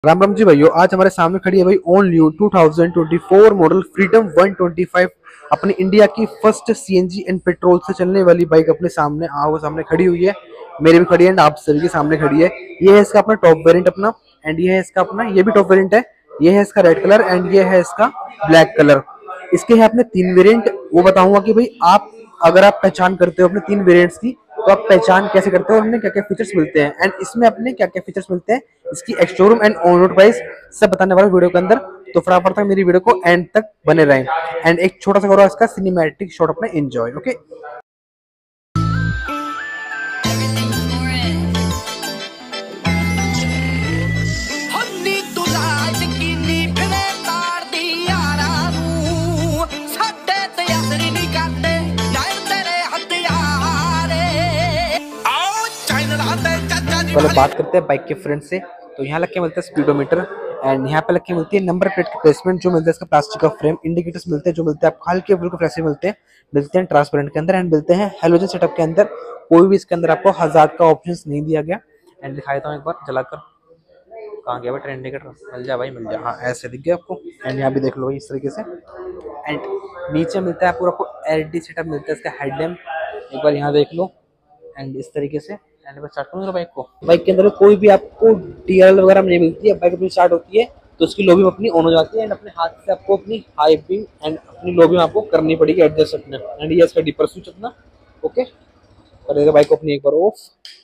राम राम जी भाइयों, आज हमारे सामने खड़ी है भाई ओन न्यू 2024 मॉडल फ्रीडम 125। अपनी इंडिया की फर्स्ट सीएनजी एंड पेट्रोल से चलने वाली बाइक अपने सामने सामने खड़ी हुई है। मेरे भी खड़ी है एंड आप सभी के सामने खड़ी है। ये है इसका अपना टॉप वेरिएंट अपना, एंड ये है इसका अपना, ये भी टॉप वेरिएंट है। ये है इसका रेड कलर एंड ये है इसका ब्लैक कलर। इसके है अपने तीन वेरिएंट। वो बताऊंगा कि भाई आप अगर आप पहचान करते हो अपने तीन वेरिएंट्स की, तो आप पहचान कैसे करते हो और उनमें क्या क्या फीचर्स मिलते हैं एंड इसमें अपने क्या क्या फीचर्स मिलते हैं, इसकी ex showroom and on road price सब बताने वाला वीडियो के अंदर। तो फटाफट तक मेरी वीडियो को एंड तक बने रहें एंड एक छोटा सा करो इसका सिनेमैटिक शॉट अपना एंजॉय। ओके, पहले बात करते हैं बाइक के फ्रंट से। तो यहाँ लग के मिलता है स्पीडोमीटर एंड यहाँ पे लग के मिलती है नंबर प्लेट की प्लेसमेंट जो मिलता है इसका प्लास्टिक का फ्रेम, इंडिकेटर्स मिलते हैं जो मिलते हैं आपको हल्के बिल्कुल फ्रेश मिलते हैं ट्रांसपेरेंट के अंदर एंड मिलते हैं हेलोजन सेटअप के अंदर। कोई भी इसके अंदर आपको हजार्ड का ऑप्शन नहीं दिया गया। एंड दिखा देता हूँ एक बार जलाकर, कहाँ गया भाई ट्रेन इंडिकेटर, मिल जा भाई मिल जा, हाँ ऐसे दिख गया आपको। एंड यहाँ भी देख लो भाई इस तरीके से। एंड नीचे मिलता है पूरा आपको एलईडी सेटअप मिलता है इसका हेडलैम्प, एक बार यहाँ देख लो। एंड इस तरीके से स्टार्ट करूँगा बाइक को। बाइक के अंदर कोई भी आपको डीआरएल वगैरह नहीं मिलती है। बाइक अपनी स्टार्ट होती है तो उसकी लो बीम अपनी ऑन हो जाती है एंड अपने हाथ से आपको अपनी हाई बीम एंड अपनी लो बीम आपको करनी पड़ेगी एडजस्ट अपने। एंड ये इसका डीपर स्विच अपना ओके कर देगा बाइक को अपनी एक बार ऑफ।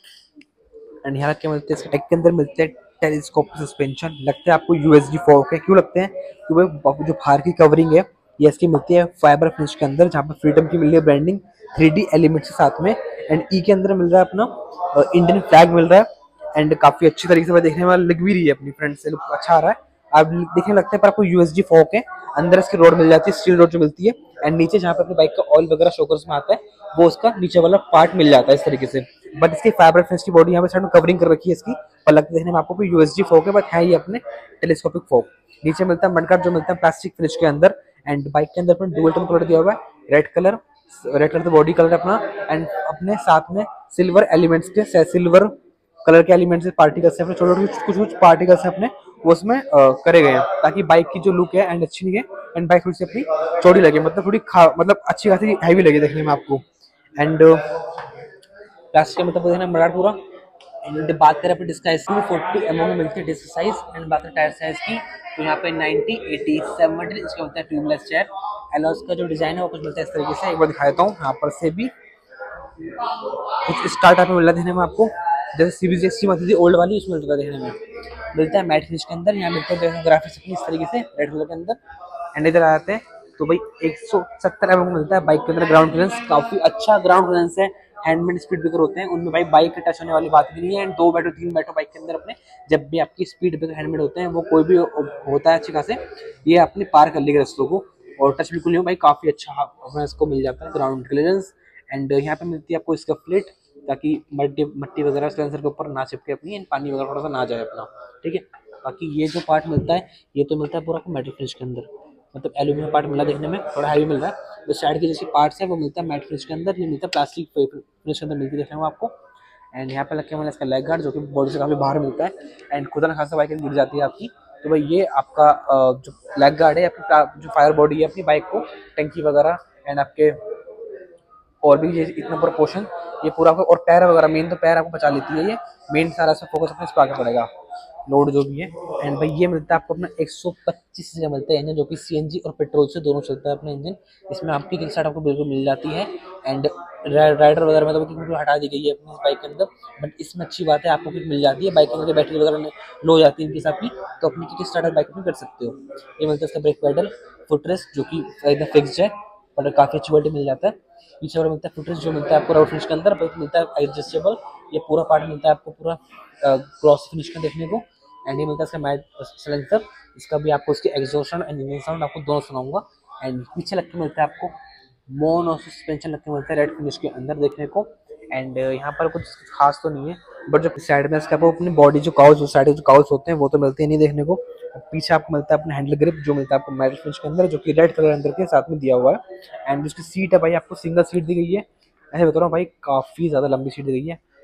एंड यहाँ के मिलते हैं इसके टैग के अंदर मिलते हैं टेलीस्कोपिक सस्पेंशन। लगते हैं आपको यूएसडी फोर्क है, क्यों लगते हैं क्योंकि जो बाहर की कवरिंग है ये इसकी मिलती है फाइबर फिनिश के अंदर, जहाँ पर फ्रीडम की मिल रही है ब्रांडिंग 3D एलिमेंट्स के साथ में। एंड ई के अंदर मिल रहा है अपना इंडियन फ्लैग मिल रहा है एंड काफी अच्छी तरीके से देखने में लग भी रही है, अपनी फ्रंट से लुक अच्छा आ रहा है। आप देखने लगता है पर आपको यूएसडी फोर्क है, अंदर इसकी रोड मिल जाती है, स्टील रोड जो मिलती है। एंड नीचे जहाँ पे अपनी बाइक का ऑयल वगैरह शोकर्स में आता है वो उसका नीचे वाला पार्ट मिल जाता है इस तरीके से। बट इसकी फाइबर फिनिश की बॉडी यहाँ पे साइड में कवरिंग कर रखी है इसकी, पर लगता है देखने में आपको कोई यूएसडी फोर्क है बट है ये अपने टेलीस्कोपिक फोर्क। नीचे मिलता है मडगार्ड जो मिलता है प्लास्टिक फिनिश के अंदर। एंड बाइक के अंदर अपने डुअल टोन कलर दिया हुआ है, रेड कलर तो बॉडी कलर है अपना एंड अपने साथ में सिल्वर एलिमेंट्स के सिल्वर कलर के एलिमेंट्स से पार्टिकल्स है, छोटे छोटे कुछ पार्टिकल्स है अपने वो उसमें करे गए हैं ताकि बाइक की जो लुक है एंड अच्छी लगे एंड बाइक थोड़ी सी अपनी चौड़ी लगे, मतलब थोड़ी मतलब अच्छी खासी हैवी लगे देखने में आपको। एंड प्लास्टिक का मतलब देखना बड़ा पूरा। एंड बात करें अपने डिस्क साइज की, 40 mm में मिलती है डिस्क साइज। एंड बात करें टायर साइज की तो यहाँ पे 90, 80, 70 इसका मिलता है ट्यूबलेस टायर। एलॉस का जो डिजाइन है वो कुछ मिलता है इस तरीके से, एक बार दिखा देता हूँ। यहाँ पर से भी कुछ स्टार्टअप में मिल रहा है देखने में आपको, जैसे सीबीएसई आती थी ओल्ड वाली उसमें मिलता है देखने में। मिलता है मैट फिनिश के अंदर, यहाँ मिलता है ग्राफिक्स अपनी इस तरीके से रेड कलर के अंदर। एंड इधर आते हैं तो भाई 170 mm मिलता है बाइक के अंदर। ग्राउंड क्लियरेंस काफी अच्छा ग्राउंड क्लियरेंस है। हैंडमेड स्पीड ब्रेकर होते हैं उनमें भाई बाइक के टच होने वाली बात भी नहीं है। एंड 2 बैठो 3 बैठो बाइक के अंदर अपने, जब भी आपकी स्पीड ब्रेकर हैंडमेड होते हैं वो कोई भी होता है अच्छे खासे, ये अपने पार कर लेगा रस्तों को और टच बिल्कुल नहीं हो भाई, काफी अच्छा अपना इसको मिल जाता है ग्राउंड क्लियरेंस। एंड यहाँ पे मिलती है आपको इसका प्लेट ताकि मट्टी वगैरह सिलेंसर के ऊपर ना चिपके अपनी एंड पानी वगैरह थोड़ा सा ना जाए अपना, ठीक है। बाकी ये जो पार्ट मिलता है ये तो मिलता है पूरा आपको मेटल फिनिश के अंदर, मतलब एल्यूमिनियम पार्ट मिला देखने में थोड़ा हैवी मिल रहा है। जो साइड के जैसे पार्ट्स है वो मिलता है मैट फिनिश के अंदर, ये मिलता है प्लास्टिक फिनिश के अंदर मिलती है देखने में आपको। एंड यहाँ पे लग के मिला इसका लेग गार्ड जो कि बॉडी से काफी बाहर मिलता है एंड खुदा ना खासा बाइक गिर जाती है आपकी, तो भाई ये आपका जो लेग गार्ड है अपनी जो फायर बॉडी है अपनी बाइक को टंकी वगैरह एंड आपके और भी ये इतना पूरा पोर्शन ये पूरा आपको, और पैर वगैरह मेन तो पैर आपको बचा लेती है, ये मेन सारा सा फोकस अपने इस पर आगे पड़ेगा लोड जो भी है। एंड भाई ये मिलता है आपको अपना 125 से मिलता है इंजन जो कि सीएनजी और पेट्रोल से दोनों चलता है अपना इंजन। इसमें आपकी किक स्टार्ट आपको बिल्कुल मिल जाती है। एंड राइडर वगैरह में तो किक हटा दी गई है अपनी बाइक के अंदर, बट इसमें अच्छी बात है आपको किक मिल जाती है। बाइक के अंदर बैटरी वगैरह लो हो जाती है इनके साथ भी, तो अपनी किक स्टार्ट बाइक में कर सकते हो। ये मिलता है इसका ब्रेक पैडल, फुटरेस्ट जो कि एकदम फिक्स्ड है और काफ़ी अच्छी क्वालिटी मिल जाता है। पीछे और मिलता है फुटरेस्ट जो मिलता है आपको राउट फिनिश के अंदर, मिलता है एडजस्टेबल, ये पूरा पार्ट मिलता है आपको पूरा ग्लॉस फिनिश का देखने को। एंड ये मिलता है इसका मैट सिलेंसर, इसका भी आपको इसके एग्जॉस्ट एंड इंजन साउंड आपको दोनों सुनाऊंगा। एंड पीछे लग के मिलता है आपको मोनो सस्पेंशन लग के मिलता है रेड फिनिश के अंदर देखने को। एंड यहाँ पर कुछ खास तो नहीं है, बट जो साइड में इसका आपको अपनी बॉडी जो काउच साइड जो काउच होते हैं वो तो मिलते हैं नहीं देखने को। पीछे आपको मिलता है अपना हैंडल ग्रिप जो मिलता है आपको मेटल फिनिश के अंदर जो कि रेड कलर अंदर के साथ में दिया हुआ है। एंड उसकी सीट है भाई आपको सिंगल सीट दी गई है, ऐसे बता रहा हूँ भाई काफ़ी ज़्यादा लंबी सीट दी गई है।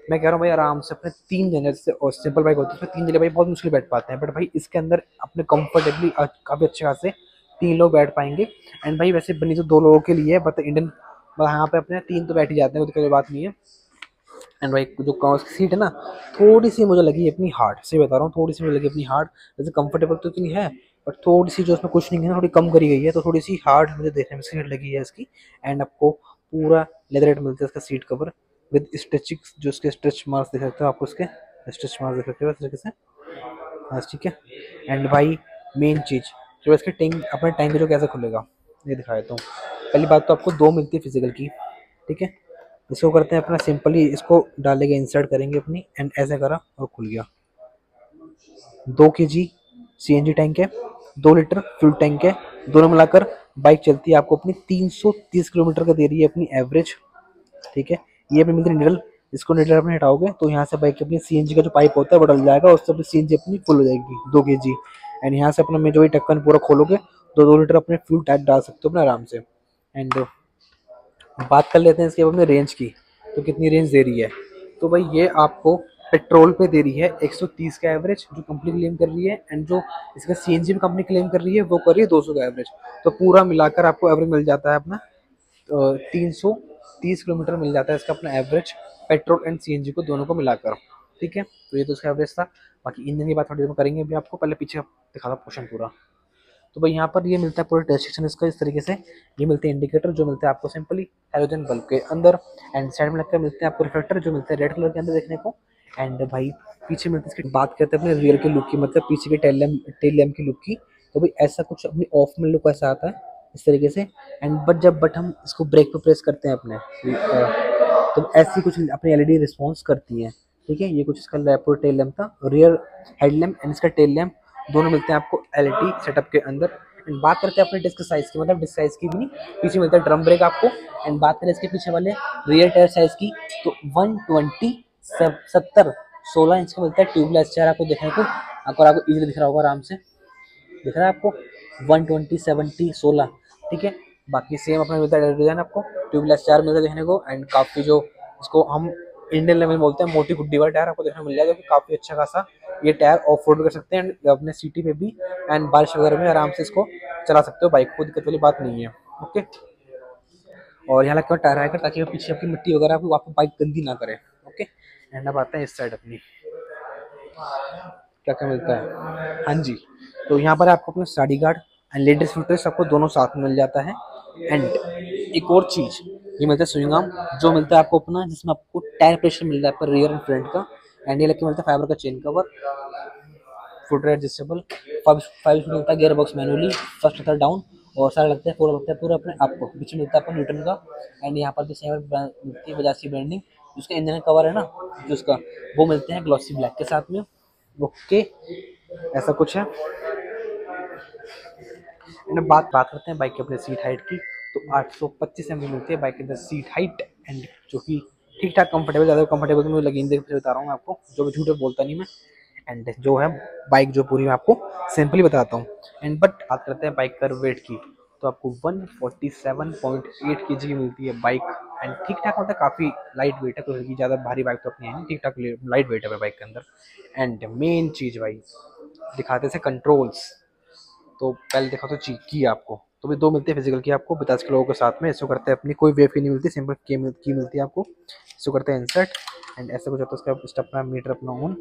मैं कह रहा हूँ भाई आराम से अपने 3 जने, जैसे और सिंपल बाइक होती है उसमें 3 जने भाई बहुत मुश्किल बैठ पाते हैं, बट भाई इसके अंदर अपने कंफर्टेबली काफ़ी अच्छे खासे 3 लोग बैठ पाएंगे। एंड भाई वैसे बनी तो 2 लोगों के लिए है, बट इंडियन यहाँ पे अपने 3 तो बैठ ही जाते हैं, कोई बात नहीं है। एंड भाई जो सीट है ना, थोड़ी सी मुझे लगी अपनी हार्ड, सही बता रहा हूँ, थोड़ी सी मुझे लगी अपनी हार्ड। वैसे कंफर्टेबल तो इतनी है, बट थोड़ी सी जो उसमें कुशनिंग है ना थोड़ी कम करी गई है, तो थोड़ी सी हार्ड मुझे देखने में सीट लगी है इसकी। एंड आपको पूरा लेदरेट मिलता है इसका सीट कवर विद स्ट्रेचिंग, जो उसके स्ट्रेच मार्क्स देख सकते हो आपको, उसके स्ट्रेच मार्क्स देख सकते हो इस तरीके से। हाँ ठीक है। एंड भाई मेन चीज़ जो इसके टैंक, अपने टैंक जो कैसे खुलेगा ये दिखा देता हूँ। पहली बात तो आपको 2 मिलती है फिजिकल की, ठीक है। इसको करते हैं अपना सिंपली, इसको डालेंगे इंसर्ट करेंगे अपनी, एंड ऐसे करा और खुल गया। 2 kg CNG टैंक है, 2 लीटर फ्यूल टैंक है, दोनों मिलाकर बाइक चलती है आपको अपनी 330 किलोमीटर का दे रही है अपनी एवरेज, ठीक है। ये अपनी मिलती है निडल, इसको निडल अपने हटाओगे तो यहाँ से बाइक अपनी CNG का जो पाइप होता है वो डल जाएगा, और उससे अपनी CNG अपनी फुल हो जाएगी 2 kg। एंड यहाँ से अपना में जो ढक्कन पूरा खोलोगे तो 2 लीटर अपने फ्यूल टैंक डाल सकते हो अपने आराम से। एंड बात कर लेते हैं इसके अपने रेंज की, तो कितनी रेंज दे रही है। तो भाई ये आपको पेट्रोल पे दे रही है 130 का एवरेज जो कंपनी क्लेम कर रही है, एंड जो इसका CNG में कंपनी क्लेम कर रही है वो कर रही है 200 का एवरेज। तो पूरा मिलाकर आपको एवरेज मिल जाता है अपना 330 किलोमीटर मिल जाता है इसका अपना एवरेज, पेट्रोल एंड CNG को दोनों को मिलाकर, ठीक है। तो ये तो उसका एवरेज था। बाकी इंजन की बात थोड़ी देर में करेंगे, अभी आपको पहले पीछे दिखा दो पोर्शन पूरा। तो भाई यहाँ पर ये मिलता है पूरा टेस्टेशन इसका इस तरीके से। ये मिलते हैं इंडिकेटर जो मिलते हैं आपको सिंपली हैलोजन बल्ब के अंदर, एंड साइड में लगकर मिलते हैं आपको रिफ्लेक्टर जो मिलते हैं रेड कलर के अंदर देखने को। एंड भाई पीछे मिलती है, इसकी बात करते हैं अपने रियर की लुक की, मतलब पीछे के टेल लैम्प की लुक की। तो भाई ऐसा कुछ अपनी ऑफ में लुक ऐसा आता है इस तरीके से। एंड बट हम इसको ब्रेक पे प्रेस करते हैं अपने तो ऐसी कुछ अपनी एलईडी रिस्पॉन्स करती है, ठीक है। ये कुछ इसका लेफ्ट टेल लैम्प था, रियर हेडलैम्प एंड इसका टेल लैम्प दोनों मिलते हैं आपको एलईडी सेटअप के अंदर। एंड बात करते हैं अपने डिस्क साइज की, मतलब डिस्क साइज की भी नहीं, पीछे मिलता है ड्रम ब्रेक आपको। एंड बात करें इसके पीछे वाले रियर टायर साइज की, तो 120/70 इंच का मिलता है ट्यूबलेस टायर आपको देखने को, अगर आपको इजीली दिख रहा होगा, आराम से दिख रहा है आपको 120/70/16, ठीक है। बाकी सेम अपना मिलता है डिजाइन आपको ट्यूबलेस टायर मिलता है देखने को। एंड काफ़ी जो इसको हम इंडियन लेवल में बोलते हैं मोटी गुड्डी वाला टायर आपको देखने को मिल जाएगा, काफ़ी अच्छा खासा ये टायर ऑफ रोड कर सकते हैं अपने सिटी पे भी, एंड बारिश वगैरह में आराम से इसको चला सकते हो बाइक को, दिक्कत वाली बात नहीं है, ओके। और यहाँ लगा टायर आएगा ताकि पीछे आपकी मिट्टी वगैरह आपको बाइक गंदी ना करे, ओके। एंड अब आते हैं इस साइड अपनी, क्या क्या मिलता है। हाँ जी, तो यहाँ पर आपको अपना स्टडी गार्ड एंड लेडीज फुटरेस्ट आपको दोनों साथ में मिल जाता है। एंड एक और चीज़ ये मिलता है स्विंग आर्म, जो मिलता है आपको अपना, जिसमें आपको टायर प्रेशर मिल रहा है पर रियर एंड फ्रंट का। एंड ये लगे मिलता है फाइबर का चेन कवर, फुट एडजस्टेबल, 5 मिलता है गियर बॉक्स मैनुअली, फर्स्ट होता है डाउन, और सारा लगता है पूरा लगता है पूरा अपने आपको, पीछे मिलता है आपको न्यूटन का। एंड यहाँ पर भी सेम मिलती है बजाज की ब्रांडिंग, जिसका इंजन कवर है ना जो उसका, वो मिलते हैं ग्लॉसी ब्लैक के साथ में, ओके। ऐसा कुछ है। एंड बात करते हैं बाइक के अपने सीट हाइट की, तो 825 mm मिलती है बाइक के अंदर सीट हाइट, एंड जो कि ठीक ठाक कंफर्टेबल, ज़्यादा कंफर्टेबल तो मुझे लगी नहीं, बता रहा हूँ आपको, जो झूठे बोलता नहीं मैं। एंड जो है बाइक जो पूरी मैं आपको सिंपली बताता हूँ। एंड बट बात करते हैं बाइक का वेट की, तो आपको 147.8 kg की मिलती है बाइक। एंड ठीक ठाक मतलब काफ़ी लाइट वेट है, कोई ज़्यादा भारी बाइक तो अपनी है नहीं, ठीक ठाक लाइट वेट है बाइक के अंदर। एंड मेन चीज़ भाई दिखाते से कंट्रोल्स, तो पहले देखा तो की आपको, तो भी 2 मिलते हैं फिजिकल की आपको 50 किलो के साथ में। इसको करते हैं अपनी, कोई वेव की नहीं मिलती, सिंपल की मिलती है आपको। इसको करते हैं इंसर्ट, एंड ऐसा कुछ होता है उसका स्टेप मीटर अपना ऑन,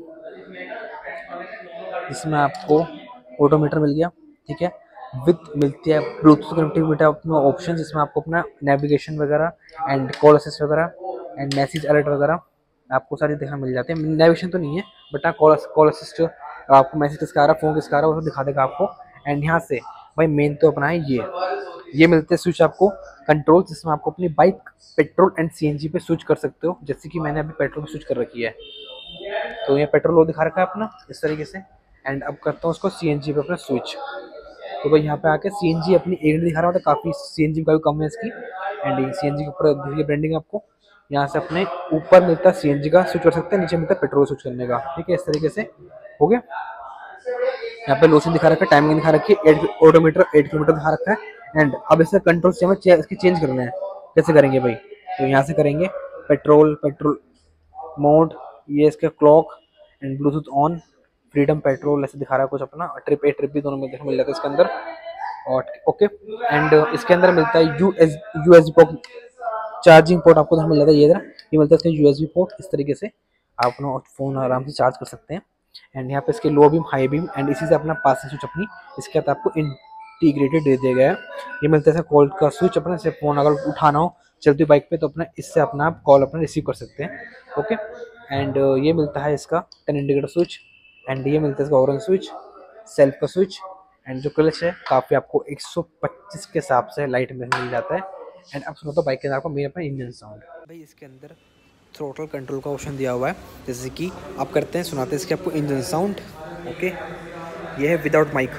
इसमें आपको ऑटोमीटर मिल गया, ठीक है। विद मिलती है ब्लूटूथ कनेक्टिविटी अपना ऑप्शन, जिसमें आपको अपना नेविगेशन वगैरह एंड कॉल असिस्ट वगैरह एंड मैसेज अलर्ट वगैरह आपको सारी देखना मिल जाते हैं। नेविगेशन तो नहीं है, बट हाँ कॉल असिस्ट, आपको मैसेज किसका आ रहा है, फ़ोन किसका आ रहा है, वो दिखा देगा आपको। एंड यहाँ से भाई मेन तो अपना है ये मिलते हैं स्विच आपको कंट्रोल, जिसमें आपको अपनी बाइक पेट्रोल एंड CNG पे स्विच कर सकते हो, जैसे कि मैंने अभी पेट्रोल पे स्विच कर रखी है, तो ये पेट्रोल वो दिखा रखा है अपना इस तरीके से। एंड अब करता हूँ उसको CNG पे अपना स्विच, तो भाई यहाँ पे आके CNG अपनी एक दिखा रहा होता है, काफ़ी CNG का भी कम है इसकी। एंड CNG के ऊपर ब्रांडिंग आपको यहाँ से अपने ऊपर मिलता है CNG का स्विच कर सकते हैं, नीचे मिलता है पेट्रोल स्विच करने का, ठीक है। इस तरीके से हो गया। यहाँ पे लोशन दिखा रखा है, टाइमिंग दिखा रखी है, 8 किलोमीटर दिखा रखा है। एंड अब इसका कंट्रोल इसकी चेंज करना है, कैसे करेंगे भाई, तो यहाँ से करेंगे पेट्रोल मोड, ये इसके clock and bluetooth on, Freedom petrol ऐसे दिखा रहा है कुछ अपना, ट्रिप ए ट्रिप भी दोनों में मिल जाता है इसके अंदर। और ओके एंड इसके अंदर मिलता है यूएसबी पोर्ट, चार्जिंग पोर्ट आपको मिल जाता है। ये मिलता है इसका यूएसबी पोर्ट। इस तरीके से आप अपना फ़ोन आराम से चार्ज कर सकते हैं। एंड यहाँ पे इसके low beam, high beam and इसी से अपना पासिंग स्विच अपनी इसके साथ आपको इंटीग्रेटेड दे दिया गया है। ये मिलता है कॉल का स्विच अपना, जैसे फ़ोन अगर उठाना हो चलती बाइक पे तो अपना इससे अपना आप कॉल अपना रिसीव कर सकते हैं। ओके एंड ये मिलता है इसका 10 इंडिकेटर स्विच एंड ये मिलता है इसका ऑरेंज स्विच, सेल्फ का स्विच एंड जो क्लच है काफ़ी आपको 125 के हिसाब से लाइट में मिल जाता है। एंड अब सुनो तो बाइक के अंदर आपको मेन अपना इंजन साउंड। भाई इसके अंदर थ्रोटल कंट्रोल का ऑप्शन दिया हुआ है, जैसे कि आप करते हैं सुनाते हैं इसके आपको इंजन साउंड। ओके ये है विदाउट माइक।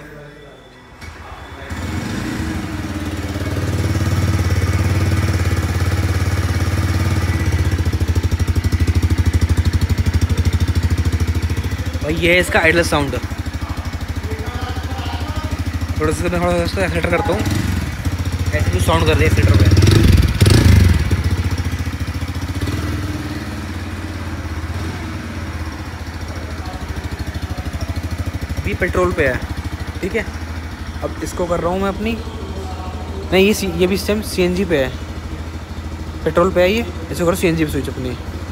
भाई ये है इसका आइडल साउंड। थोड़ा सा एक्सीलेटर करता हूँ, ऐसे कुछ साउंड कर रही है एक्सीलेटर पे। अभी पेट्रोल पे है, ठीक है। अब इसको कर रहा हूँ मैं अपनी, नहीं ये भी सेम सीएनजी पे है, पेट्रोल पे है ये, इसको करो सीएनजी पे स्विच अपनी।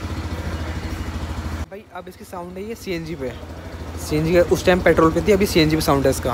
भाई अब इसकी साउंड है ये सीएनजी पे, सीएनजी का उस टाइम पेट्रोल पे थी, अभी सीएनजी पे साउंड है इसका।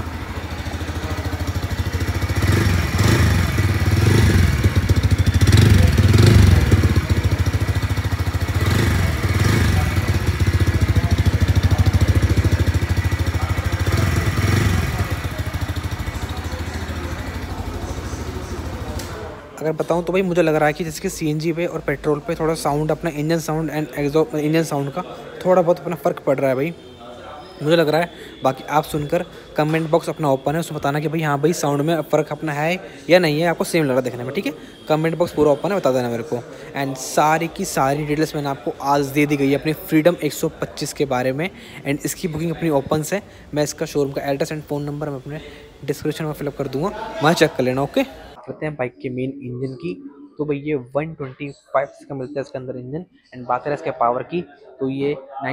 अगर बताऊं तो भाई मुझे लग रहा है कि जिसके सीएनजी पे और पेट्रोल पे थोड़ा साउंड अपना engine sound and exhaust engine sound का थोड़ा बहुत अपना फ़र्क पड़ रहा है भाई, मुझे लग रहा है। बाकी आप सुनकर कमेंट बॉक्स अपना ओपन है, उसमें बताना कि भाई हाँ भाई साउंड में फ़र्क अपना है या नहीं है, आपको सेम लग रहा है देखने में, ठीक है। कमेंट बॉक्स पूरा ओपन है, बता देना मेरे को। एंड सारी की सारी डिटेल्स मैंने आपको आज दे दी गई है अपनी फ्रीडम 125 के बारे में। एंड इसकी बुकिंग अपनी ओपन से, मैं इसका शोरूम का एड्रेस एंड फ़ोन नंबर मैं अपने डिस्क्रिप्शन में फिलअप कर दूँगा, वहाँ चेक कर लेना। ओके करते हैं बाइक के मेन इंजन की। तो भाई ये 125 का मिलता है इसके अंदर इंजन। एंड बात करें इसके पावर की तो ये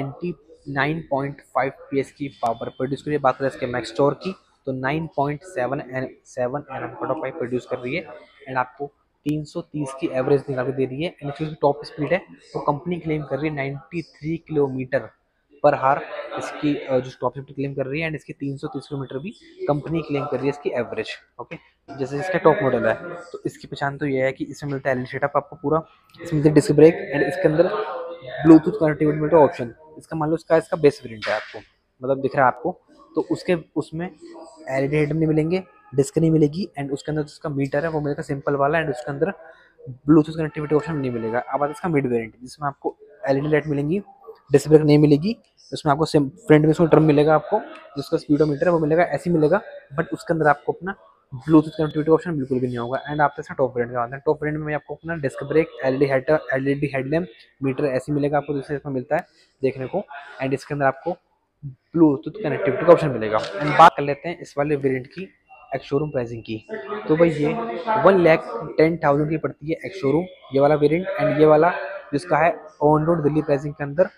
99.5 PS की पावर प्रोड्यूस कर रही है। बात करें इसके मैक्स टॉर्क की तो 9.7 Nm प्रोड्यूस कर रही है। एंड आपको 330 की एवरेज निकाल के दे रही है। एंड इसकी टॉप स्पीड है तो कंपनी क्लेम कर रही है 93 किलोमीटर पर हार इसकी जो टॉप स्पीड क्लेम कर रही है। एंड इसकी 330 किलोमीटर भी कंपनी क्लेम कर रही है इसकी एवरेज। ओके जैसे इसका टॉप मॉडल है तो इसकी पहचान तो ये है कि इसमें मिलता है एलईडी सेटअप आपको पूरा, इसमें मिलता है डिस्क ब्रेक एंड इसके अंदर ब्लूटूथ कनेक्टिविटी मिलता है ऑप्शन। इसका मान लो इसका बेस वेरिएंट है आपको, मतलब दिख रहा है आपको, तो उसके उसमें एलईडी हेड नहीं मिलेंगे, डिस्क नहीं मिलेगी एंड उसके अंदर जिसका मीटर है वो मिलेगा सिंपल वाला एंड उसके अंदर ब्लूटूथ कनेक्टिविटी ऑप्शन नहीं मिलेगा। अब आता है इसका मिड वेरिएंट जिसमें आपको एलईडी लाइट मिलेंगी, डिस्क ब्रेक नहीं मिलेगी, उसमें आपको फ्रंट में उसमें ड्रम मिलेगा आपको, जिसका स्पीडोमीटर है वो मिलेगा ऐसे ही मिलेगा, बट उसके अंदर आपको अपना ब्लूटूथ कनेक्टिविटी ऑप्शन बिल्कुल भी नहीं होगा। एंड आपके साथ टॉप वेरिएंट का आता है, टॉप वेरिएंट में आपको अपना disc brake, LED headlamp, meter ऐसे मिलेगा आपको, दूसरे इसमें मिलता है देखने को। एंड इसके अंदर आपको ब्लूटूथ कनेक्टिविटी का ऑप्शन मिलेगा। एंड बात कर लेते हैं इस वाले वेरिएंट की एक्स शोरूम प्राइसिंग की। तो भाई ये 1,10,000 की पड़ती है एक्स शोरूम ये वाला वेरिएंट। एंड ये वाला जिसका है ऑन रोड दिल्ली प्राइसिंग के अंदर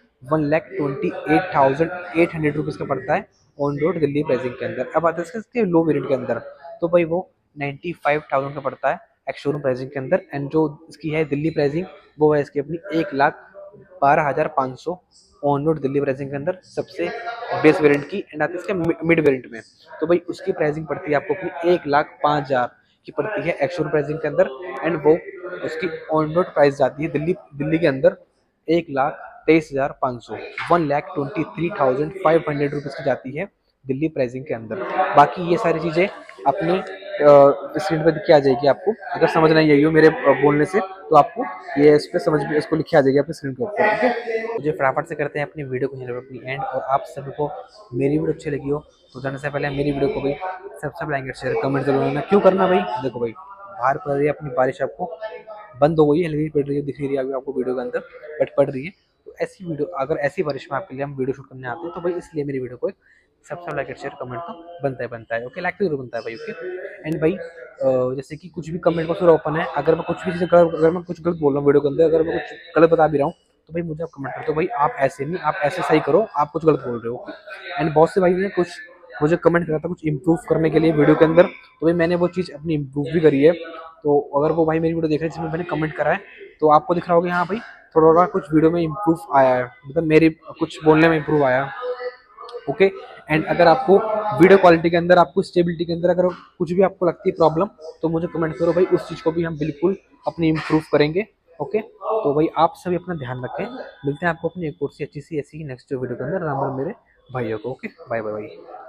1,28,800 रुपीज़ का पड़ता है ऑन रोड दिल्ली प्राइसिंग के अंदर। अब आता है इसके लो वेरिएंट के अंदर तो भाई वो 95,000 का पड़ता है एक्स शोरूम प्राइसिंग के अंदर। एंड जो इसकी है दिल्ली प्राइसिंग वो है इसकी अपनी 1,12,500 ऑन रोड दिल्ली प्राइसिंग के अंदर सबसे बेस वेरिएंट की। एंड आती है इसके मिड वेरिएंट में तो भाई उसकी प्राइसिंग पड़ती है आपको अपनी 1,05,000 की पड़ती है एक्स शोरूम प्राइसिंग के अंदर। एंड वो उसकी ऑन रोड प्राइस जाती है दिल्ली के अंदर 1,23,500 1,23,500 रुपीज़ की जाती है दिल्ली प्राइसिंग के अंदर। बाकी ये सारी चीज़ें अपनी स्क्रीन पर दिखी आ जाएगी आपको, अगर समझ नहीं आई हो मेरे बोलने से तो आपको ये इस पर समझ इसको लिखी आ जाएगी अपनी स्क्रीन के ऊपर। ठीक है मुझे फटाफट से करते हैं अपनी वीडियो को यहाँ अपनी एंड। और आप सभी को मेरी वीडियो अच्छी लगी हो तो जाने से पहले मेरी वीडियो को भाई सबसे लाइक शेयर कमेंट जरूर करना। क्यों करना भाई, देखो भाई बाहर पड़ रही है अपनी बारिश, आपको बंद हो गई है, हल्की पड़ रही है, दिख नहीं रही अभी आपको वीडियो के अंदर बट पड़ रही है। तो ऐसी वीडियो अगर ऐसी बारिश में आपके लिए हम वीडियो शूट करने आते हैं तो भाई इसलिए मेरी वीडियो को सबसे लाइक शेयर कमेंट तो बनता है ओके, लाइक तो जरूर बनता है भाई ओके। एंड भाई जैसे कि कुछ भी कमेंट बॉक्स पूरा ओपन है, अगर मैं कुछ भी चीज़ अगर मैं कुछ गलत बोल रहा हूँ वीडियो के अंदर, अगर मैं कुछ गलत बता भी रहा हूँ तो भाई मुझे आप कमेंट कर दो भाई आप ऐसे नहीं, आप ऐसे सही करो, आप कुछ गलत बोल रहे हो। एंड बहुत से भाई ने कुछ मुझे कमेंट करा था कुछ इम्प्रूव करने के लिए वीडियो के अंदर, तो भाई मैंने वो चीज़ अपनी इम्प्रूव भी करी है। तो अगर वो भाई मेरी वीडियो देख रहे हैं जिसमें मैंने कमेंट करा है, तो आपको दिख रहा होगा हाँ भाई थोड़ा थोड़ा कुछ वीडियो में इम्प्रूव आया है, मतलब मेरे कुछ बोलने में इम्प्रूव आया। ओके। एंड अगर आपको वीडियो क्वालिटी के अंदर, आपको स्टेबिलिटी के अंदर अगर कुछ भी आपको लगती है प्रॉब्लम, तो मुझे कमेंट करो भाई, उस चीज़ को भी हम बिल्कुल अपनी इम्प्रूव करेंगे। ओके। तो भाई आप सभी अपना ध्यान रखें, मिलते हैं आपको अपनी एक और सी अच्छी सी ऐसी नेक्स्ट वीडियो के अंदर, नंबर मेरे भाइयों को। ओके, बाय बाय भाई।